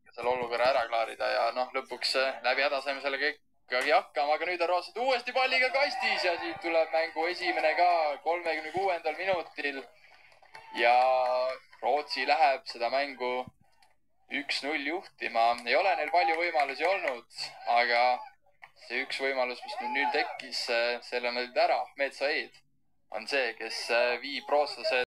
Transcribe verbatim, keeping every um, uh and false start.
aega selle olukorra ära klaarida ja noh, lõpuks läbi häda saime selle kõigagi hakkama, aga nüüd on roosad uuesti palliga kastis ja siit tuleb mängu esimene ka kolmekümne kuuendal minutil. Ja Rootsi läheb seda mängu üks null juhtima. Ei ole neil palju võimalusi olnud, aga see üks võimalus, mis nüüd tekkis, selle näinud ära. Ahmed Said on see, kes viib rootslased